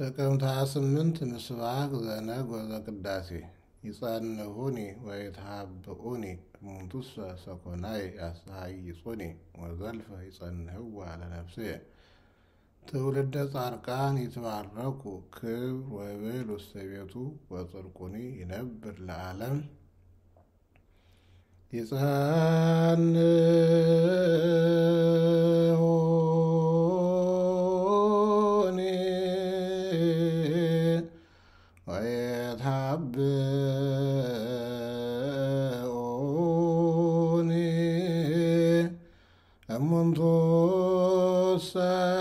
ጥቅምት 28 ምስባክ ዘነግ ወዘቅዳሴ ይጸንሁኒ ወይትሃብኡኒ እሙንቱሰ ሰኮናይ ያስተሃይጹኒ ወዘልፈ ይጸንህዋ ለነፍስየ። ትውልደ ጻድቃን ይትባረኩ ክብር ወይብል ውስተ ቤቱ ወጽድቁኒ ይነብር ለዓለም። ይጸንሁኒ ወይትሃብኡኒ እሙንቱሰ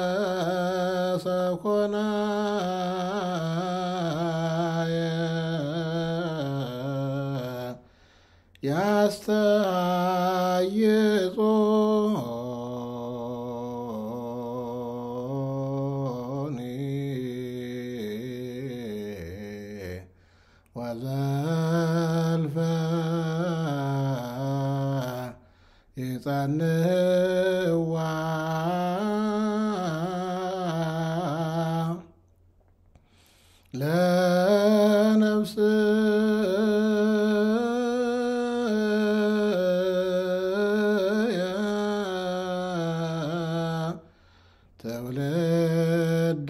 ሰኮናየ ያስተሃይጹኒ ወዘልፈ ይጸንህዋ ለነፍስየ። ትውልደ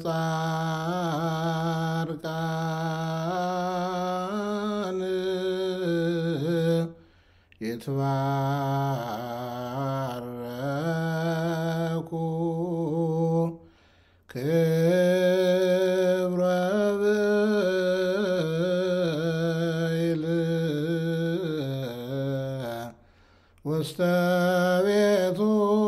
ጻድቃን ይትባረኩ ክብረ ብይል ውስተ ቤቱ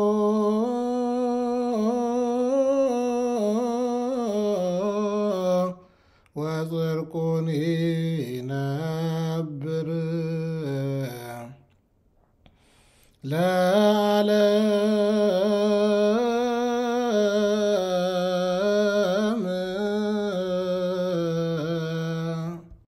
ወጽድቁኒ ይነብር ለዓለም።